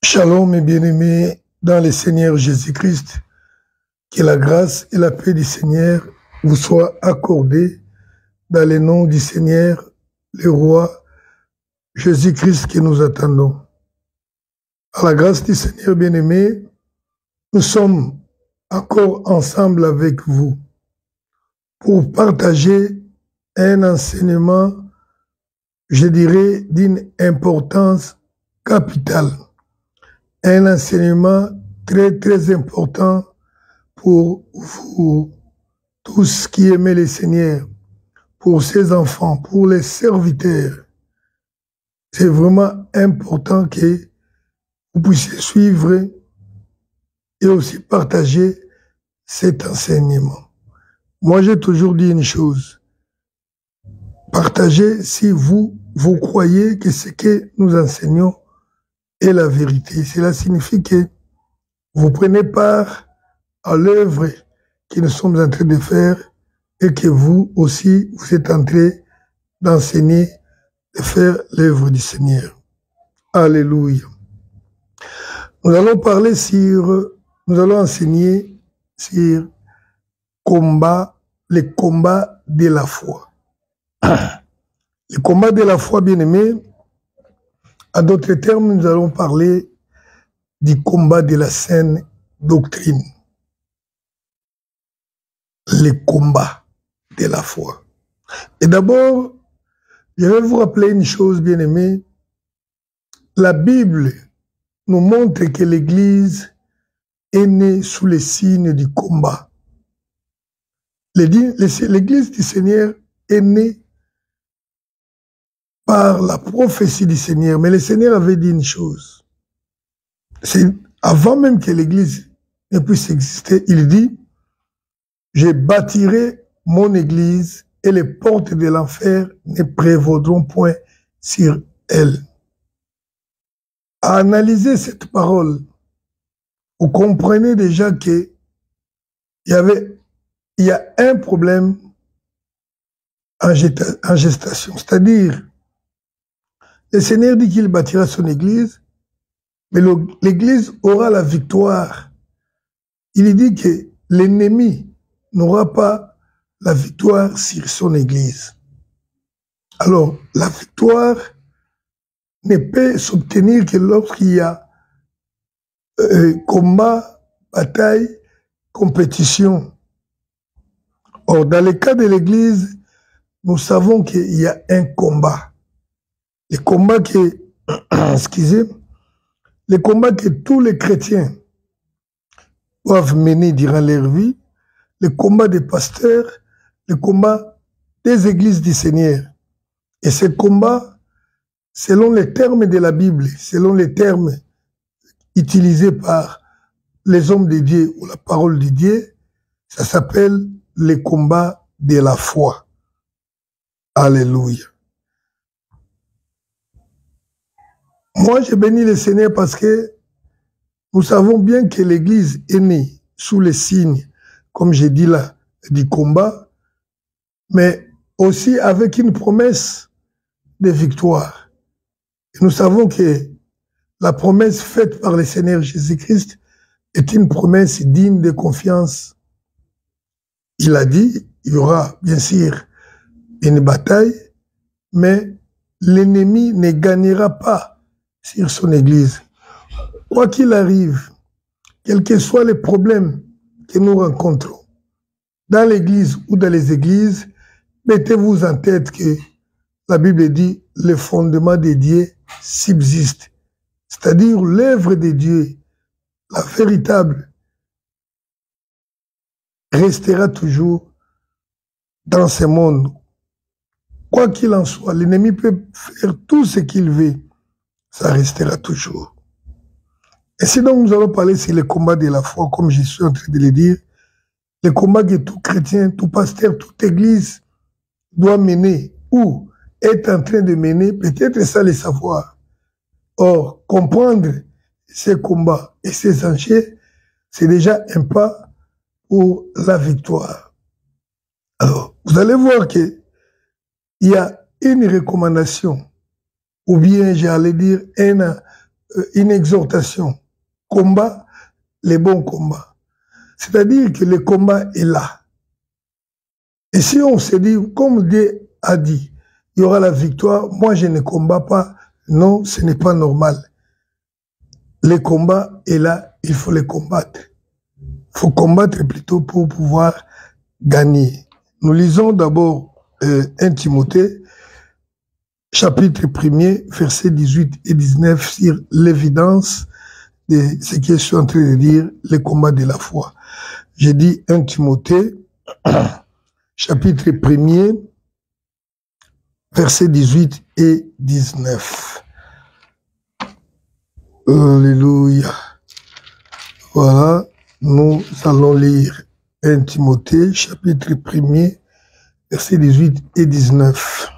Shalom mes bien-aimés dans le Seigneur Jésus-Christ, que la grâce et la paix du Seigneur vous soient accordées dans le nom du Seigneur, le Roi Jésus-Christ que nous attendons. À la grâce du Seigneur bien-aimé, nous sommes encore ensemble avec vous pour partager un enseignement, je dirais, d'une importance capitale. Un enseignement très important pour vous tous qui aimez le Seigneur, pour ses enfants, pour les serviteurs. C'est vraiment important que vous puissiez suivre et aussi partager cet enseignement. Moi, j'ai toujours dit une chose. Partagez si vous croyez que ce que nous enseignons est la vérité. Cela signifie que vous prenez part à l'œuvre que nous sommes en train de faire et que vous aussi, vous êtes en train d'enseigner, de faire l'œuvre du Seigneur. Alléluia. Nous allons enseigner sur les combats de la foi. Les combats de la foi, bien-aimés, en d'autres termes, nous allons parler du combat de la saine doctrine. Les combats de la foi. Et d'abord, je vais vous rappeler une chose, bien-aimés. La Bible nous montre que l'Église est née sous les signes du combat. L'Église du Seigneur est née par la prophétie du Seigneur. Mais le Seigneur avait dit une chose. C'est avant même que l'Église ne puisse exister, il dit, je bâtirai mon Église et les portes de l'enfer ne prévaudront point sur elle. À analyser cette parole, vous comprenez déjà que il y a un problème en gestation. C'est-à-dire, le Seigneur dit qu'il bâtira son Église, mais l'Église aura la victoire. Il dit que l'ennemi n'aura pas la victoire sur son Église. Alors, la victoire ne peut s'obtenir que lorsqu'il y a combat, bataille, compétition. Or, dans le cas de l'Église, nous savons qu'il y a un combat. Les combats que, les combats que tous les chrétiens doivent mener durant leur vie, les combats des pasteurs, les combats des églises du Seigneur. Et ces combats, selon les termes de la Bible, selon les termes utilisés par les hommes de Dieu ou la parole de Dieu, ça s'appelle les combats de la foi. Alléluia. Moi, je bénis le Seigneur parce que nous savons bien que l'Église est née sous les signes, comme j'ai dit là, du combat, mais aussi avec une promesse de victoire. Et nous savons que la promesse faite par le Seigneur Jésus-Christ est une promesse digne de confiance. Il a dit, il y aura bien sûr une bataille, mais l'ennemi ne gagnera pas sur son Église. Quoi qu'il arrive, quels que soient les problèmes que nous rencontrons, dans l'Église ou dans les églises, mettez-vous en tête que la Bible dit le fondement de Dieu subsiste. C'est-à-dire l'œuvre de Dieu, la véritable, restera toujours dans ce monde. Quoi qu'il en soit, l'ennemi peut faire tout ce qu'il veut, ça restera toujours. Et sinon, nous allons parler sur le combat de la foi, comme je suis en train de le dire. Le combat que tout chrétien, tout pasteur, toute église doit mener ou est en train de mener, peut-être ça le savoir. Or, comprendre ces combats et ces enjeux, c'est déjà un pas pour la victoire. Alors, vous allez voir que il y a une recommandation, ou bien, j'allais dire, une exhortation. Combat, les bons combats. C'est-à-dire que le combat est là. Et si on se dit, comme Dieu a dit, il y aura la victoire, moi je ne combats pas, non, ce n'est pas normal. Le combat est là, il faut le combattre. Il faut combattre plutôt pour pouvoir gagner. Nous lisons d'abord 1 Timothée, chapitre 1er, versets 18 et 19, sur l'évidence de ce que je suis en train de dire, le combat de la foi. J'ai dit 1 Timothée, chapitre 1er, versets 18 et 19. Alléluia. Voilà, nous allons lire 1 Timothée, chapitre 1er, versets 18 et 19.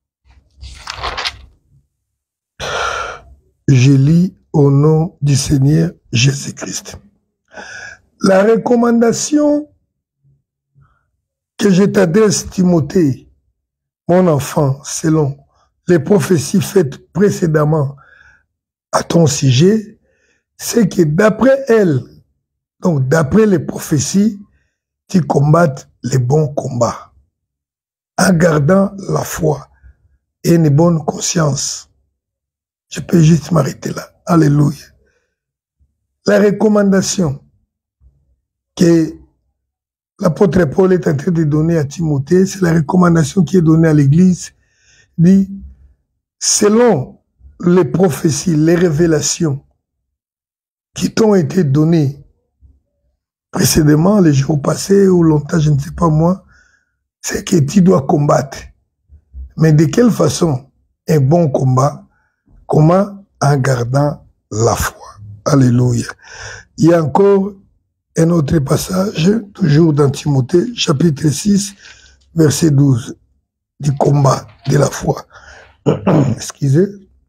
Je lis au nom du Seigneur Jésus-Christ. La recommandation que je t'adresse, Timothée, mon enfant, selon les prophéties faites précédemment à ton sujet, c'est que d'après elles, donc d'après les prophéties, tu combattes les bons combats, en gardant la foi et une bonne conscience. Je peux juste m'arrêter là. Alléluia. La recommandation que l'apôtre Paul est en train de donner à Timothée, c'est la recommandation qui est donnée à l'Église, dit, selon les prophéties, les révélations qui t'ont été données précédemment, les jours passés ou longtemps, je ne sais pas moi, c'est que tu dois combattre. Mais de quelle façon? Un bon combat. Comment? En gardant la foi. Alléluia. Il y a encore un autre passage, toujours dans Timothée, chapitre 6, verset 12, du combat de la foi. Excusez.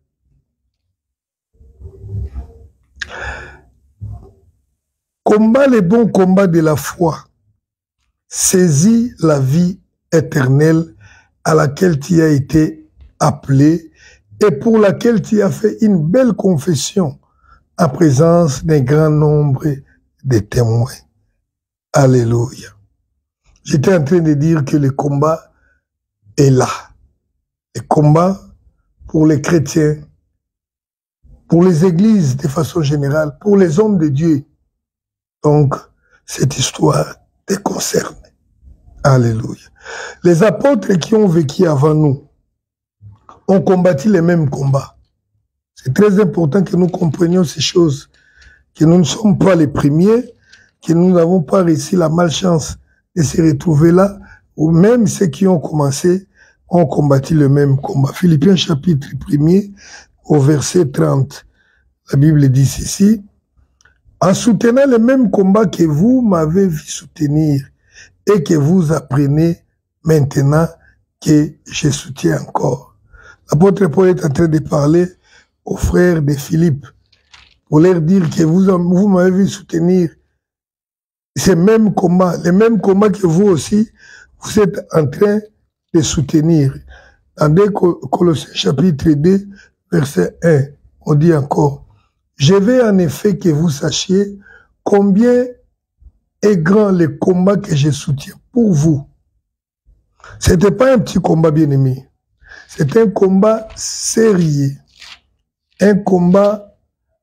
Combat les bons combats de la foi. Saisis la vie éternelle à laquelle tu as été appelé et pour laquelle tu as fait une belle confession en présence d'un grand nombre de témoins. Alléluia. J'étais en train de dire que le combat est là. Le combat pour les chrétiens, pour les églises de façon générale, pour les hommes de Dieu. Donc, cette histoire te concerne. Alléluia. Les apôtres qui ont vécu avant nous ont combattu les mêmes combats. C'est très important que nous comprenions ces choses, que nous ne sommes pas les premiers, que nous n'avons pas réussi la malchance de se retrouver là, ou même ceux qui ont commencé ont combattu le même combat. Philippiens chapitre 1er, au verset 30, la Bible dit ceci, en soutenant le même combat que vous m'avez vu soutenir et que vous apprenez maintenant que je soutiens encore. L'apôtre Paul est en train de parler aux frères de Philippe pour leur dire que vous m'avez vu soutenir ces mêmes combats, les mêmes combats que vous aussi, vous êtes en train de soutenir. Dans 2 Colossiens chapitre 2, verset 1, on dit encore, je veux en effet que vous sachiez combien est grand le combat que je soutiens pour vous. Ce n'était pas un petit combat, bien-aimé. C'est un combat sérieux. Un combat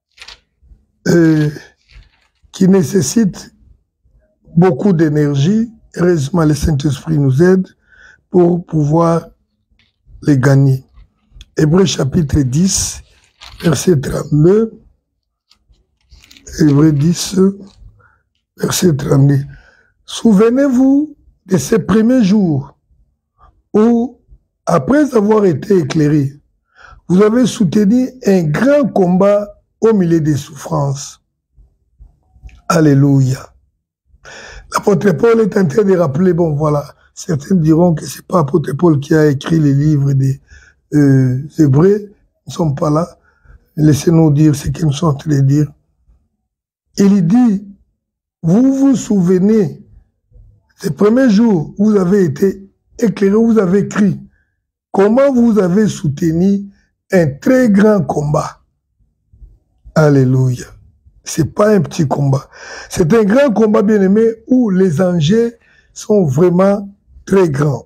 qui nécessite beaucoup d'énergie. Heureusement, le Saint-Esprit nous aide pour pouvoir les gagner. Hébreux chapitre 10, verset 32. Hébreux 10, verset 32. Souvenez-vous de ces premiers jours où, après avoir été éclairé, vous avez soutenu un grand combat au milieu des souffrances. Alléluia. L'apôtre Paul est en train de rappeler, bon voilà, certains diront que c'est pas l'apôtre Paul qui a écrit les livres des Hébreux, ils ne sont pas là. Laissez-nous dire ce qu'ils sont en train de dire. Il dit, vous vous souvenez, ces premiers jours, vous avez été éclairé, vous avez écrit, comment vous avez soutenu un très grand combat. Alléluia. C'est pas un petit combat. C'est un grand combat, bien-aimé, où les enjeux sont vraiment très grands.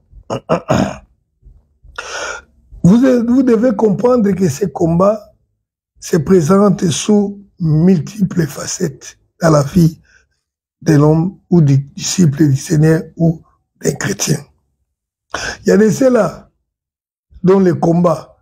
Vous devez comprendre que ces combats se présentent sous multiples facettes dans la vie de l'homme ou du disciple du Seigneur ou d'un chrétien. Il y a de ceux-là dont les combats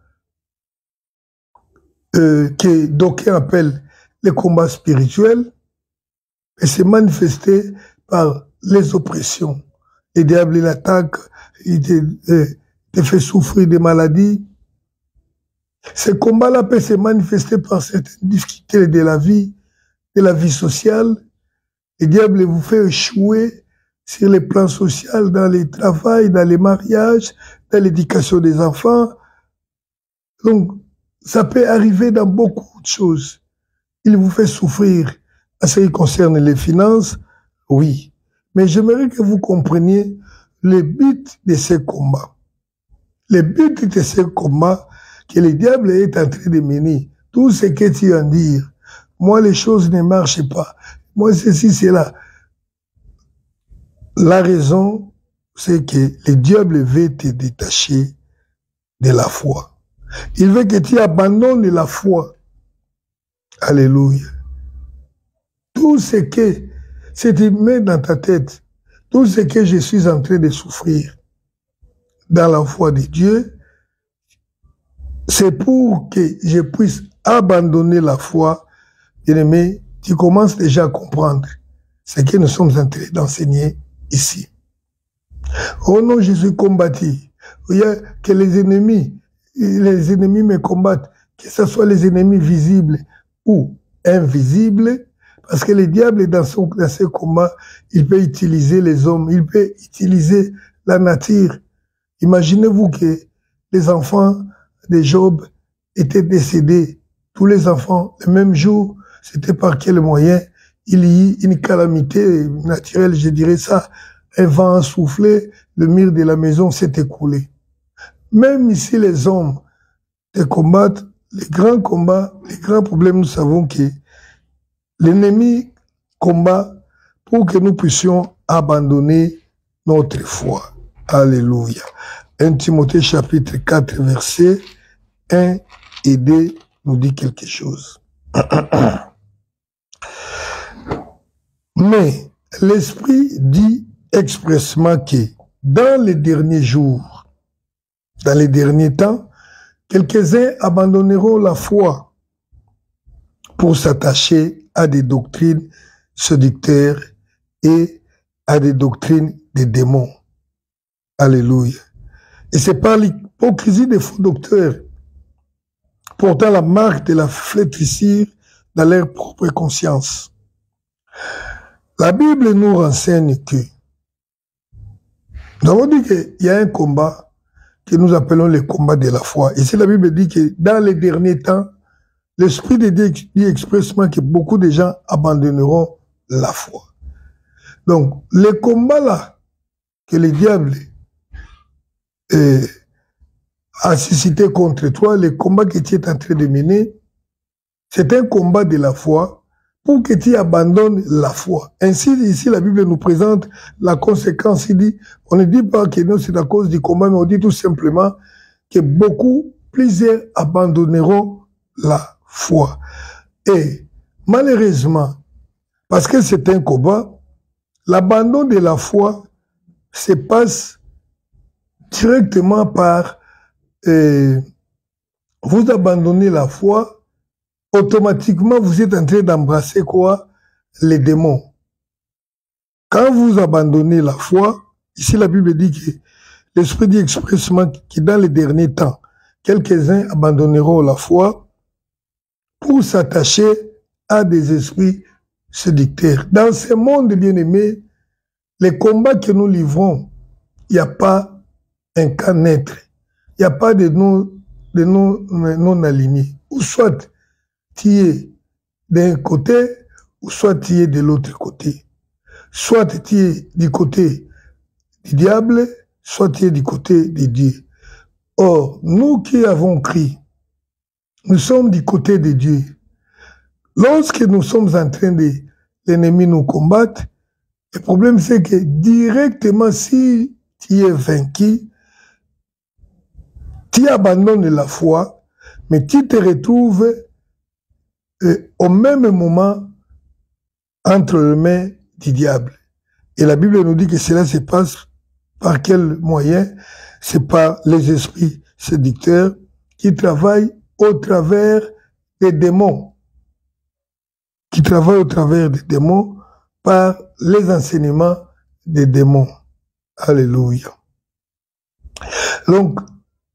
que d'aucuns appellent les combats spirituels et se manifestent par les oppressions. Le diable, il attaque, il te fait souffrir des maladies. Ces combats-là peuvent se manifester par certaines difficultés de la vie sociale. Le diable vous fait échouer sur les plans sociaux, dans les travails, dans les mariages, dans l'éducation des enfants. Donc, ça peut arriver dans beaucoup de choses. Il vous fait souffrir en ce qui concerne les finances, oui. Mais j'aimerais que vous compreniez le but de ces combats. Le but de ces combats que le diable est en train de mener. Tout ce que tu vas dire, moi les choses ne marchent pas. Moi ceci, c'est là. La raison, c'est que le diable veut te détacher de la foi. Il veut que tu abandonnes la foi. Alléluia. Tout ce que tu mets dans ta tête, tout ce que je suis en train de souffrir dans la foi de Dieu, c'est pour que je puisse abandonner la foi. Bien-aimé, tu commences déjà à comprendre ce que nous sommes en train d'enseigner ici. Oh non, je suis combattu. Il y a que les ennemis me combattent, que ce soit les ennemis visibles ou invisibles, parce que le diable, dans ses combats, il peut utiliser les hommes, il peut utiliser la nature. Imaginez-vous que les enfants de Job étaient décédés, tous les enfants, le même jour. C'était par quel moyen? Il y eut une calamité naturelle, je dirais ça. Un vent a soufflé, le mur de la maison s'est écoulé. Même ici, les hommes te combattent, les grands combats, les grands problèmes, nous savons que l'ennemi combat pour que nous puissions abandonner notre foi. Alléluia. 1 Timothée chapitre 4, verset 1 et 2 nous dit quelque chose. Mais l'Esprit dit expressement que dans les derniers jours, dans les derniers temps, quelques-uns abandonneront la foi pour s'attacher à des doctrines séducteurs et à des doctrines des démons. Alléluia. Et c'est par l'hypocrisie des faux docteurs, portant la marque de la flétrissure dans leur propre conscience. La Bible nous renseigne que nous avons dit qu'il y a un combat que nous appelons le combat de la foi. Ici, la Bible dit que dans les derniers temps, l'Esprit de Dieu dit expressement que beaucoup de gens abandonneront la foi. Donc, le combat là que le diable a suscité contre toi, le combat que tu es en train de mener, c'est un combat de la foi pour que tu abandonnes la foi. Ainsi, ici, la Bible nous présente la conséquence. Il dit, on ne dit pas que non, c'est à cause du combat, mais on dit tout simplement que plusieurs abandonneront la foi. Et malheureusement, parce que c'est un combat, l'abandon de la foi se passe directement par vous abandonnez la foi, automatiquement vous êtes en train d'embrasser quoi? Les démons. Quand vous abandonnez la foi, ici la Bible dit que l'Esprit dit expressement que dans les derniers temps, quelques-uns abandonneront la foi pour s'attacher à des esprits séducteurs. Dans ce monde bien-aimé, les combats que nous livrons, il n'y a pas un cas net. Il n'y a pas de non-alignés. Ou soit tu es d'un côté, ou soit tu es de l'autre côté. Soit tu es du côté du diable, soit tu es du côté de Dieu. Or, nous qui avons crié, nous sommes du côté de Dieu. Lorsque nous sommes en train de l'ennemi nous combattre, le problème c'est que directement si tu es vaincu, tu abandonnes la foi, mais tu te retrouves au même moment entre les mains du diable. Et la Bible nous dit que cela se passe par quel moyen? C'est par les esprits séducteurs qui travaillent au travers des démons. Qui travaillent au travers des démons par les enseignements des démons. Alléluia. Donc,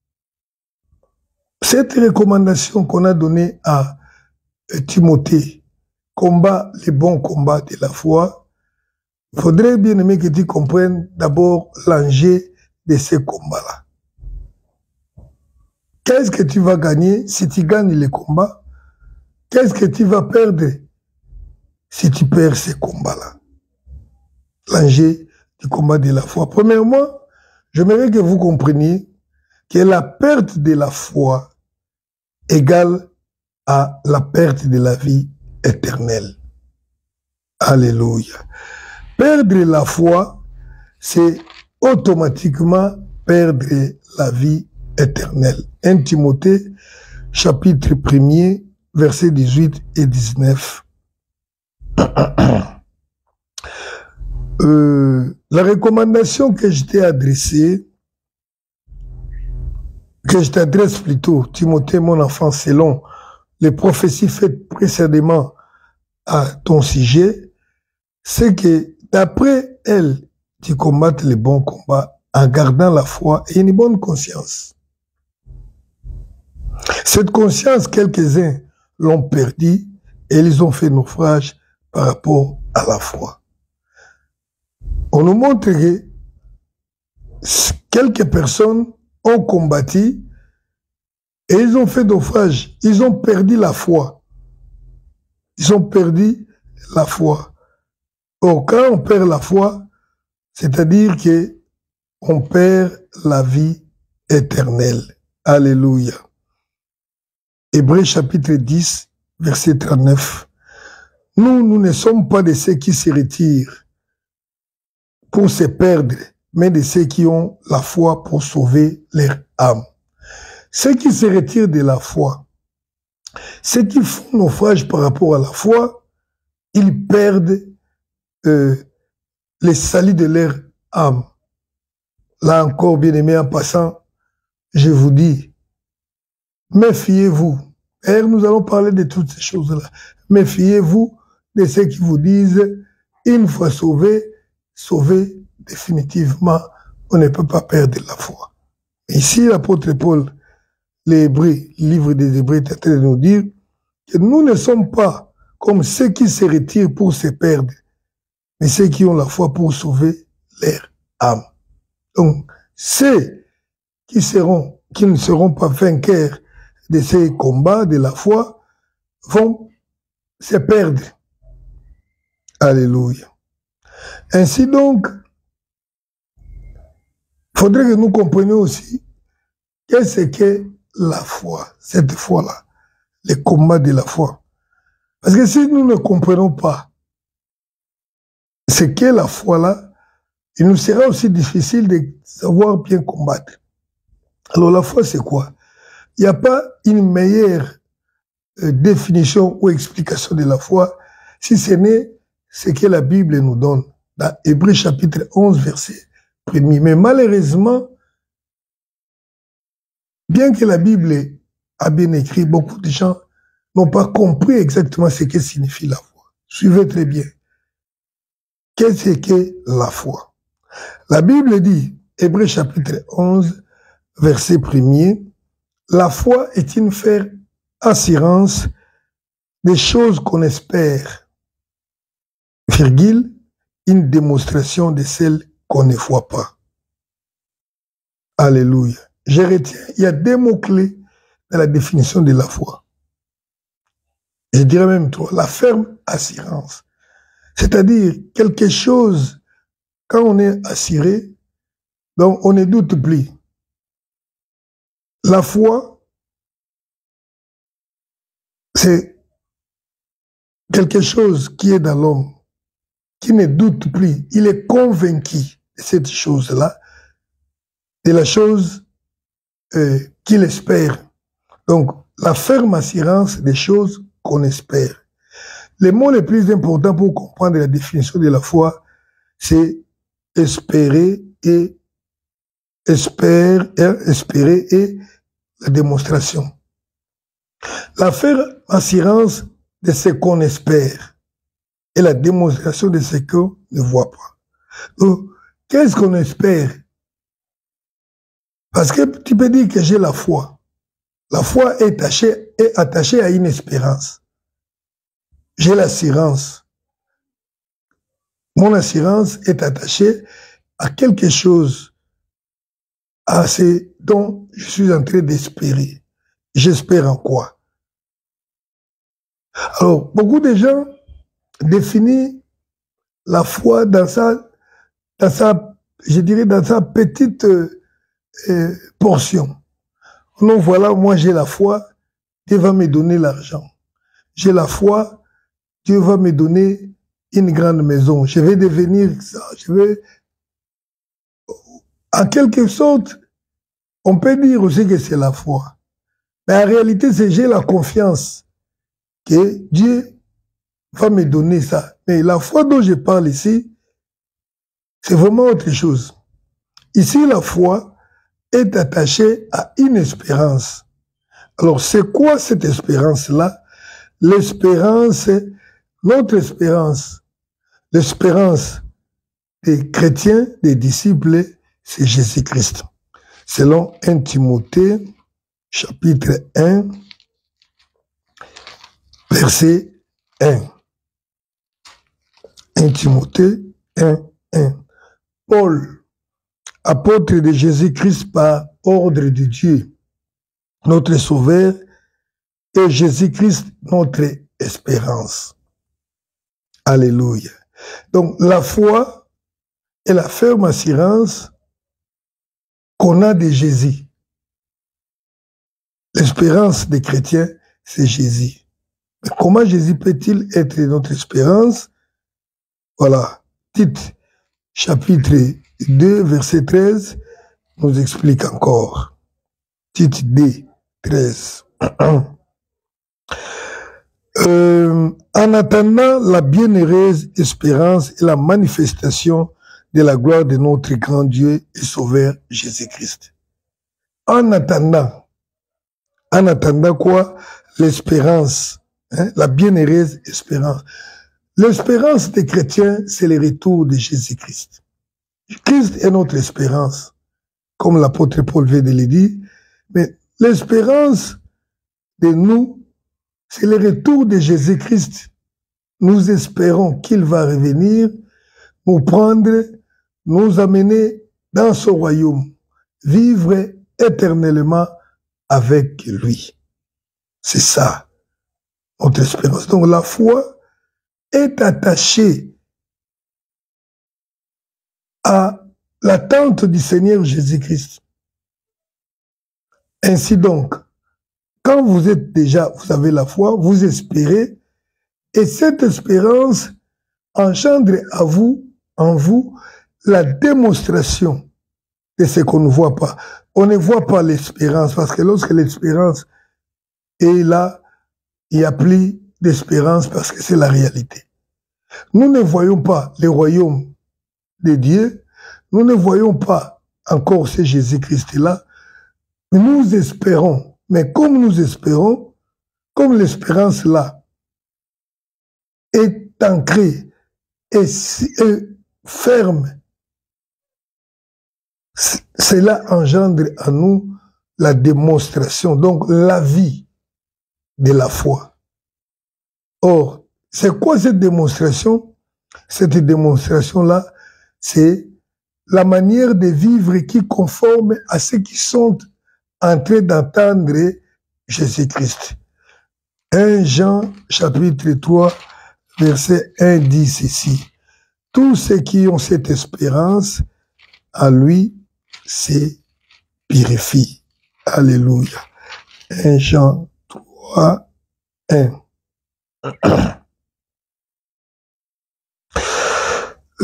cette recommandation qu'on a donnée à Timothée, combat les bons combats de la foi, il faudrait bien aimer que tu comprennes d'abord l'enjeu de ces combats-là. Qu'est-ce que tu vas gagner si tu gagnes les combats? Qu'est-ce que tu vas perdre si tu perds ces combats-là? L'enjeu du combat de la foi. Premièrement, j'aimerais que vous compreniez que la perte de la foi égale à la perte de la vie éternelle. Alléluia. Perdre la foi, c'est automatiquement perdre la vie éternelle. 1 Timothée, chapitre 1er, versets 18 et 19. La recommandation que je t'ai adressée, que je t'adresse plutôt, Timothée, mon enfant, selon les prophéties faites précédemment à ton sujet, c'est que d'après elle, tu combattes les bons combats en gardant la foi et une bonne conscience. Cette conscience, quelques-uns l'ont perdue et ils ont fait naufrage par rapport à la foi. On nous montre que quelques personnes ont combattu et ils ont fait naufrage. Ils ont perdu la foi. Ils ont perdu la foi. Or, quand on perd la foi, c'est-à-dire que on perd la vie éternelle. Alléluia. Hébreux chapitre 10, verset 39. Nous ne sommes pas de ceux qui se retirent pour se perdre, mais de ceux qui ont la foi pour sauver leur âme. Ceux qui se retirent de la foi, ceux qui font naufrage par rapport à la foi, ils perdent les salis de leur âme. Là encore, bien-aimés, en passant, je vous dis, méfiez-vous. Et nous allons parler de toutes ces choses-là. Méfiez-vous de ceux qui vous disent, une fois sauvé, sauvé définitivement, on ne peut pas perdre la foi. Ici, l'apôtre Paul, les Hébreux, le livre des Hébreux est en train de nous dire que nous ne sommes pas comme ceux qui se retirent pour se perdre, mais ceux qui ont la foi pour sauver leur âme. Donc, ceux qui ne seront pas vainqueurs de ces combats de la foi vont se perdre. Alléluia. Ainsi donc, il faudrait que nous comprenions aussi qu'est-ce que la foi, cette foi-là, les combats de la foi. Parce que si nous ne comprenons pas ce qu'est la foi-là, il nous sera aussi difficile de savoir bien combattre. Alors la foi, c'est quoi? Il n'y a pas une meilleure définition ou explication de la foi si ce n'est ce que la Bible nous donne dans Hébreux chapitre 11, verset 1er. Mais malheureusement, bien que la Bible a bien écrit, beaucoup de gens n'ont pas compris exactement ce que signifie la foi. Suivez très bien. Qu'est-ce que la foi? La Bible dit, Hébreux chapitre 11, verset 1er, la foi est une ferme assurance des choses qu'on espère, virgule, une démonstration de celles qu'on ne voit pas. Alléluia. Je retiens, il y a deux mots-clés dans la définition de la foi. Je dirais même trois, la ferme assurance. C'est-à-dire quelque chose, quand on est assuré, donc on ne doute plus. La foi, c'est quelque chose qui est dans l'homme, qui ne doute plus, il est convaincu de cette chose-là, de la chose qu'il espère. Donc, la ferme assurance des choses qu'on espère. Le mot le plus important pour comprendre la définition de la foi, c'est espérer et espérer et la démonstration. La ferme assurance de ce qu'on espère et la démonstration de ce qu'on ne voit pas. Donc, qu'est-ce qu'on espère? Parce que tu peux dire que j'ai la foi. La foi est attachée à une espérance. J'ai l'assurance. Mon assurance est attachée à quelque chose, à ce dont je suis en train d'espérer. J'espère en quoi? Alors, beaucoup de gens définissent la foi dans sa je dirais, dans sa petite portion. Non, voilà, moi j'ai la foi, Dieu va me donner l'argent. J'ai la foi, Dieu va me donner une grande maison. Je vais devenir ça. Je vais... En quelque sorte, on peut dire aussi que c'est la foi. Mais en réalité, c'est j'ai la confiance que Dieu va me donner ça. Mais la foi dont je parle ici, c'est vraiment autre chose. Ici, la foi est attachée à une espérance. Alors, c'est quoi cette espérance-là? L'espérance, notre espérance, l'espérance des chrétiens, des disciples, c'est Jésus-Christ. Selon 1 Timothée, chapitre 1, verset 1. 1 Timothée 1, 1. Paul, apôtre de Jésus-Christ par ordre de Dieu, notre Sauveur, et Jésus-Christ, notre espérance. Alléluia. Donc, la foi est la ferme assurance qu'on a de Jésus. L'espérance des chrétiens, c'est Jésus. Mais comment Jésus peut-il être notre espérance? Voilà. Tite, chapitre 2, verset 13, nous explique encore. Tite 2, 13. En attendant la bienheureuse espérance et la manifestation de la gloire de notre grand Dieu et Sauveur Jésus-Christ. En attendant quoi? L'espérance, hein? La bienheureuse espérance. L'espérance des chrétiens, c'est le retour de Jésus-Christ. Christ est notre espérance, comme l'apôtre Paul vient de le dire, mais l'espérance de nous, c'est le retour de Jésus-Christ. Nous espérons qu'il va revenir, nous prendre, nous amener dans son royaume, vivre éternellement avec lui. C'est ça, notre espérance. Donc la foi est attachée à l'attente du Seigneur Jésus-Christ. Ainsi donc, quand vous êtes déjà, vous avez la foi, vous espérez, et cette espérance engendre en vous, la démonstration de ce qu'on ne voit pas. On ne voit pas l'espérance, parce que lorsque l'espérance est là, il n'y a plus d'espérance parce que c'est la réalité. Nous ne voyons pas le royaume de Dieu, nous ne voyons pas encore ce Jésus-Christ-là, nous espérons, mais comme nous espérons, comme l'espérance là est ancrée et ferme, cela engendre en nous la démonstration, donc la vie de la foi. Or, c'est quoi cette démonstration? Cette démonstration-là, c'est la manière de vivre qui conforme à ceux qui sont en train d'entendre Jésus-Christ. 1 Jean chapitre 3, verset 1 dit ceci. Tous ceux qui ont cette espérance, à lui, se purifient. Alléluia. 1 Jean 3, 1.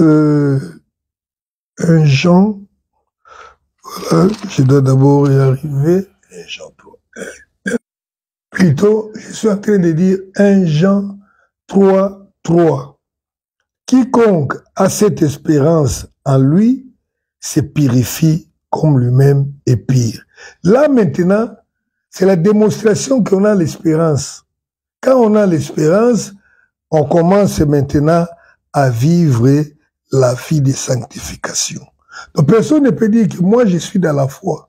1 Jean, voilà, je dois d'abord y arriver. 1 Jean 3. Plutôt, je suis en train de dire 1 Jean 3, 3. Quiconque a cette espérance en lui se purifie comme lui-même est pire. Là maintenant, c'est la démonstration qu'on a l'espérance. Quand on a l'espérance, on commence maintenant à vivre la vie de sanctification. Donc personne ne peut dire que moi je suis dans la foi.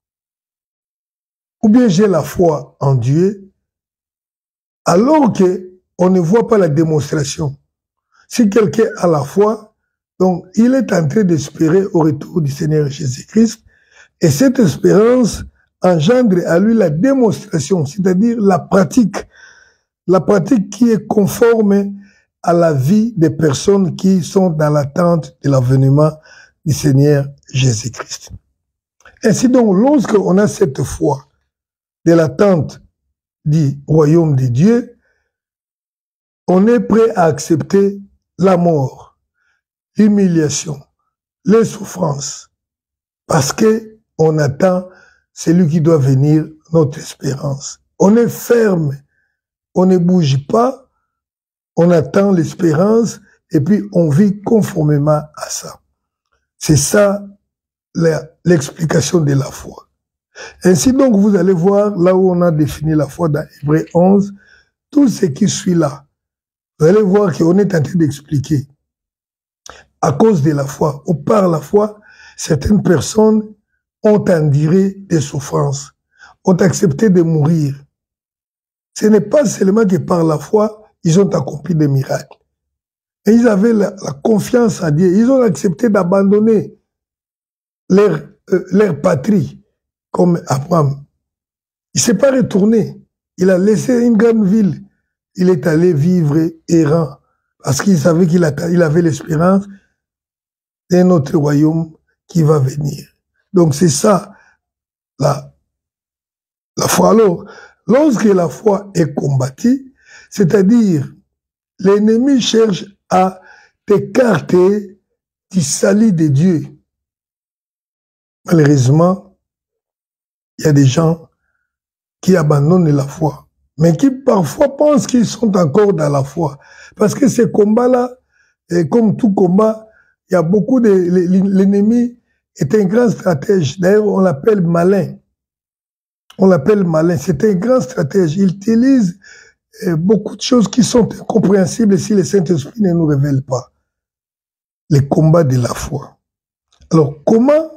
Ou bien j'ai la foi en Dieu, alors qu'on ne voit pas la démonstration. Si quelqu'un a la foi, donc il est en train d'espérer au retour du Seigneur Jésus-Christ, et cette espérance engendre à lui la démonstration, c'est-à-dire la pratique qui est conforme à la vie des personnes qui sont dans l'attente de l'avènement du Seigneur Jésus-Christ. Ainsi donc, lorsqu'on a cette foi de l'attente du royaume de Dieu, on est prêt à accepter la mort, l'humiliation, les souffrances, parce que on attend celui qui doit venir, notre espérance. On est ferme, on ne bouge pas, on attend l'espérance et puis on vit conformément à ça. C'est ça l'explication de la foi. Ainsi donc, vous allez voir, là où on a défini la foi dans Hébreux 11, tout ce qui suit là, vous allez voir qu'on est en train d'expliquer. À cause de la foi, ou par la foi, certaines personnes ont enduré des souffrances, ont accepté de mourir. Ce n'est pas seulement que par la foi, ils ont accompli des miracles. Et ils avaient la confiance en Dieu. Ils ont accepté d'abandonner leur patrie, comme Abraham. Il ne s'est pas retourné. Il a laissé une grande ville. Il est allé vivre errant, parce qu'il savait qu'il avait l'espérance d'un autre royaume qui va venir. Donc c'est ça, la foi. Alors, lorsque la foi est combattue, c'est-à-dire l'ennemi cherche à t'écarter du salut de Dieu. Malheureusement, il y a des gens qui abandonnent la foi, mais qui parfois pensent qu'ils sont encore dans la foi. Parce que ces combats-là, comme tout combat, il y a beaucoup de... L'ennemi est un grand stratège. D'ailleurs, on l'appelle malin. On l'appelle malin. C'est un grand stratège. Il utilise beaucoup de choses qui sont incompréhensibles si le Saint-Esprit ne nous révèle pas. Les combats de la foi. Alors, comment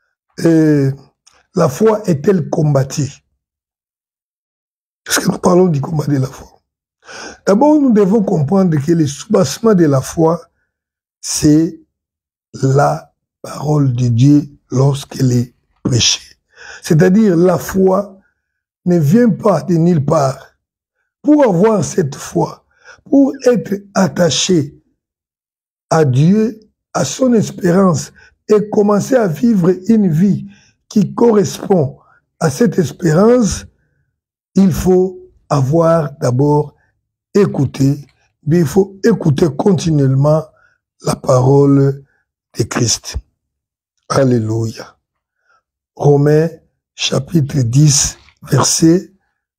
la foi est-elle combattue? Parce que nous parlons du combat de la foi. D'abord, nous devons comprendre que le soubassement de la foi, c'est la parole de Dieu lorsqu'elle est prêchée. C'est-à-dire, la foi ne vient pas de nulle part. Pour avoir cette foi, pour être attaché à Dieu, à son espérance, et commencer à vivre une vie qui correspond à cette espérance, il faut avoir d'abord écouté, mais il faut écouter continuellement la parole de Christ. Alléluia. Romains chapitre 10, verset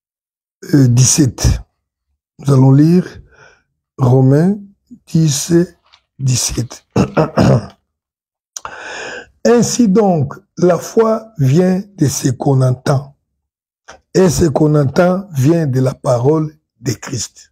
17. Nous allons lire Romains 10, 17. Ainsi donc, la foi vient de ce qu'on entend. Et ce qu'on entend vient de la parole de Christ.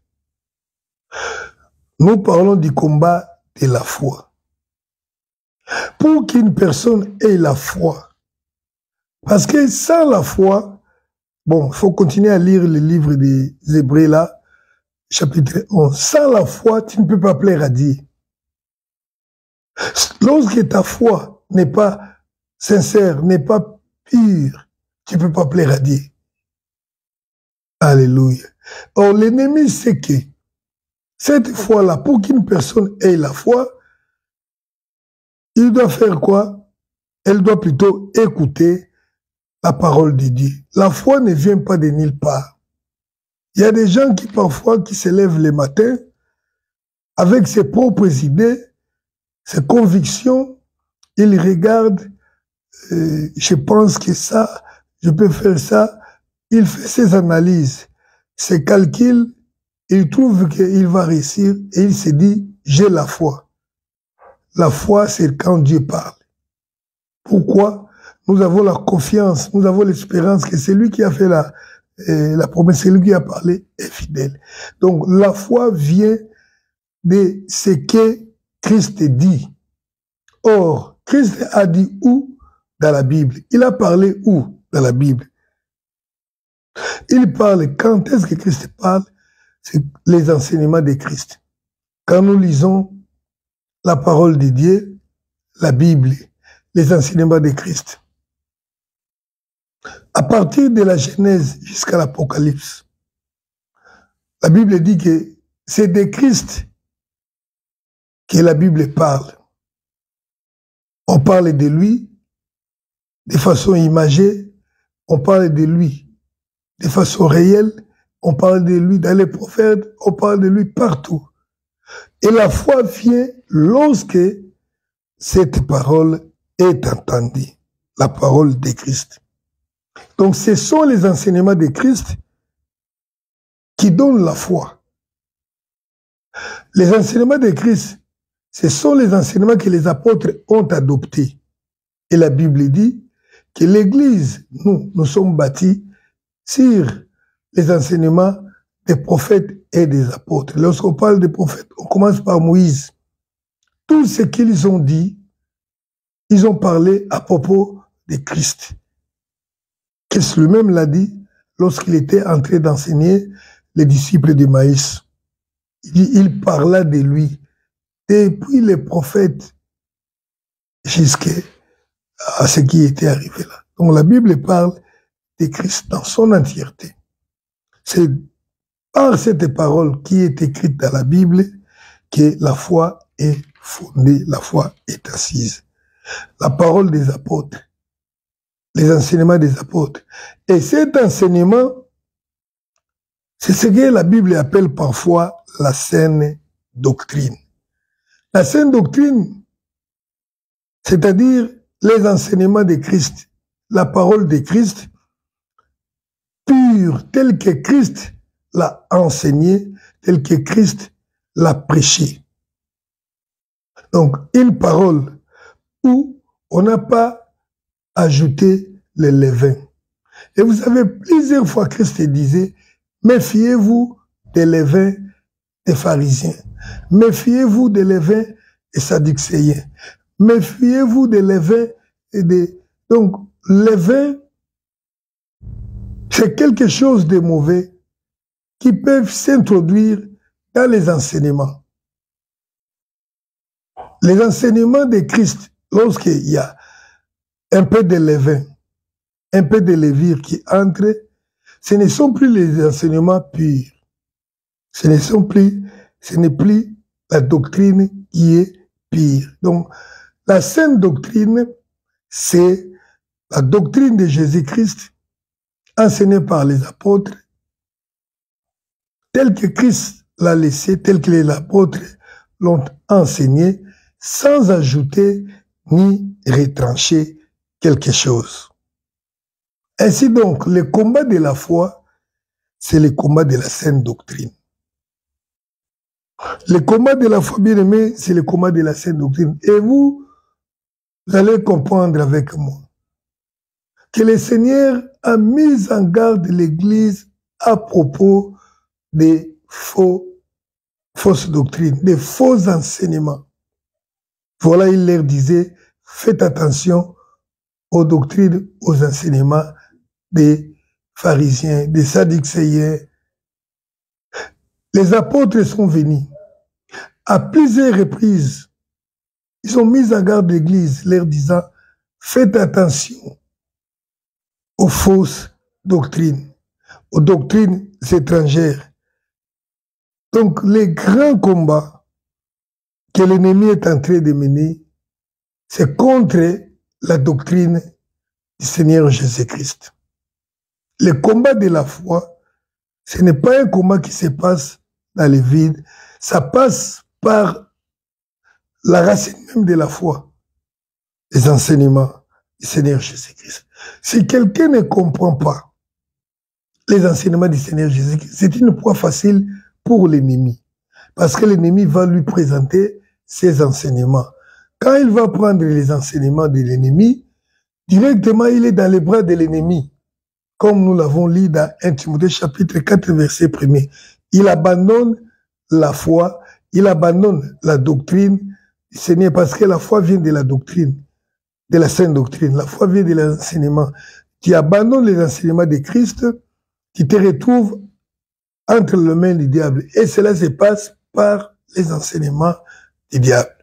Nous parlons du combat de la foi. Pour qu'une personne ait la foi, parce que sans la foi, bon, il faut continuer à lire le livre des Hébreux là, chapitre 11. Sans la foi, tu ne peux pas plaire à Dieu. Lorsque ta foi n'est pas sincère, n'est pas pure, tu ne peux pas plaire à Dieu. Alléluia. Or, l'ennemi sait que cette foi-là, pour qu'une personne ait la foi, il doit faire quoi? Elle doit plutôt écouter la parole de Dieu. La foi ne vient pas de nulle part. Il y a des gens qui parfois qui se lèvent le matin avec ses propres idées, ses convictions, il regarde, je pense que ça, je peux faire ça, il fait ses analyses, ses calculs, il trouve qu'il va réussir et il se dit, j'ai la foi. La foi, c'est quand Dieu parle. Pourquoi? Nous avons la confiance, nous avons l'espérance que c'est lui qui a fait la promesse, c'est lui qui a parlé est fidèle. Donc la foi vient de ce que Christ dit. Or, Christ a dit où dans la Bible? Il a parlé où dans la Bible? Il parle, quand est-ce que Christ parle? C'est les enseignements de Christ. Quand nous lisons la parole de Dieu, la Bible, les enseignements de Christ. À partir de la Genèse jusqu'à l'Apocalypse, la Bible dit que c'est de Christ que la Bible parle. On parle de lui de façon imagée, on parle de lui de façon réelle, on parle de lui dans les prophètes, on parle de lui partout. Et la foi vient lorsque cette parole est entendue, la parole de Christ. Donc ce sont les enseignements de Christ qui donnent la foi. Les enseignements de Christ, ce sont les enseignements que les apôtres ont adoptés. Et la Bible dit que l'Église, nous sommes bâtis sur les enseignements des prophètes et des apôtres. Lorsqu'on parle des prophètes, on commence par Moïse. Tout ce qu'ils ont dit, ils ont parlé à propos de Christ. Christ lui-même l'a dit lorsqu'il était en train d'enseigner les disciples de Maïs. Il parla de lui depuis les prophètes jusqu'à ce qui était arrivé là. Donc la Bible parle de Christ dans son entièreté. C'est par cette parole qui est écrite dans la Bible que la foi est fondée, la foi est assise. La parole des apôtres, les enseignements des apôtres. Et cet enseignement, c'est ce que la Bible appelle parfois la saine doctrine. La saine doctrine, c'est-à-dire les enseignements de Christ, la parole de Christ, pure, telle que Christ l'a enseignée, telle que Christ l'a prêchée. Donc, une parole où on n'a pas ajouté le levain. Et vous savez, plusieurs fois Christ disait, méfiez-vous des levains des pharisiens. Méfiez-vous des levains des sadducéens. Méfiez-vous des levains et des... Donc, levain, c'est quelque chose de mauvais qui peuvent s'introduire dans les enseignements. Les enseignements de Christ, lorsqu'il y a un peu de levain, un peu de levure qui entre, ce ne sont plus les enseignements purs. Ce n'est plus la doctrine qui est pure. Donc, la saine doctrine, c'est la doctrine de Jésus-Christ enseignée par les apôtres, telle que Christ l'a laissée, telle que les apôtres l'ont enseignée, sans ajouter ni retrancher quelque chose. Ainsi donc, le combat de la foi, c'est le combat de la saine doctrine. Le combat de la foi, bien aimé, c'est le combat de la saine doctrine. Et vous allez comprendre avec moi que le Seigneur a mis en garde l'Église à propos des fausses doctrines, des faux enseignements. Voilà, il leur disait, faites attention aux doctrines, aux enseignements des pharisiens, des sadducéens. Les apôtres sont venus. À plusieurs reprises, ils ont mis en garde l'Église, leur disant, faites attention aux fausses doctrines, aux doctrines étrangères. Donc, les grands combats que l'ennemi est en train de mener, c'est contre la doctrine du Seigneur Jésus-Christ. Le combat de la foi, ce n'est pas un combat qui se passe dans le vide, ça passe par la racine même de la foi, les enseignements du Seigneur Jésus-Christ. Si quelqu'un ne comprend pas les enseignements du Seigneur Jésus-Christ, c'est une proie facile pour l'ennemi. Parce que l'ennemi va lui présenter ses enseignements. Quand il va prendre les enseignements de l'ennemi, directement il est dans les bras de l'ennemi. Comme nous l'avons lu dans 1 Timothée chapitre 4, verset 1er. Il abandonne la foi, il abandonne la doctrine du Seigneur parce que la foi vient de la doctrine, de la sainte doctrine. La foi vient de l'enseignement. Tu abandonnes les enseignements de Christ, tu te retrouves entre les mains du diable. Et cela se passe par les enseignements du diable.